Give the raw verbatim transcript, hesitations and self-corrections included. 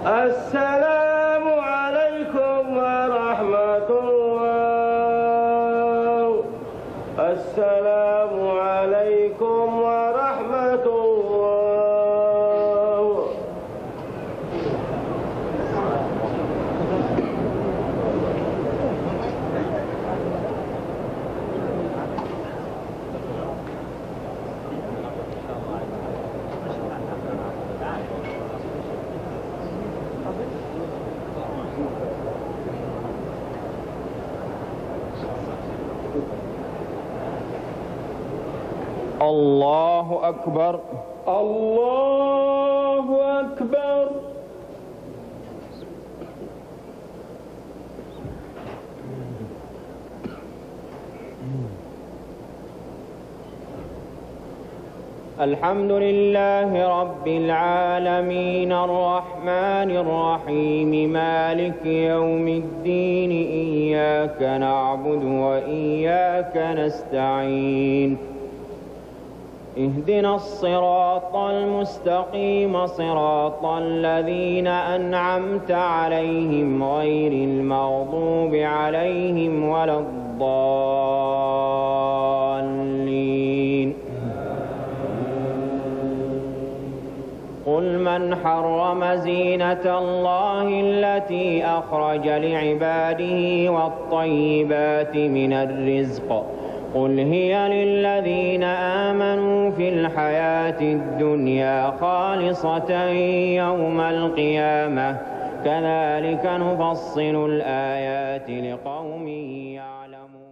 السلام عليكم ورحمة الله. السلام عليكم ورحمة الله. الله أكبر. الله أكبر. الحمد لله رب العالمين الرحمن الرحيم مالك يوم الدين إياك نعبد وإياك نستعين اهدنا الصراط المستقيم صراط الذين أنعمت عليهم غير المغضوب عليهم ولا الضالين. قل من حرم زينة الله التي أخرج لعباده والطيبات من الرزق قل هي للذين آمنوا في الحياة الدنيا خالصة يوم القيامة كذلك نفصل الآيات لقوم يعلمون.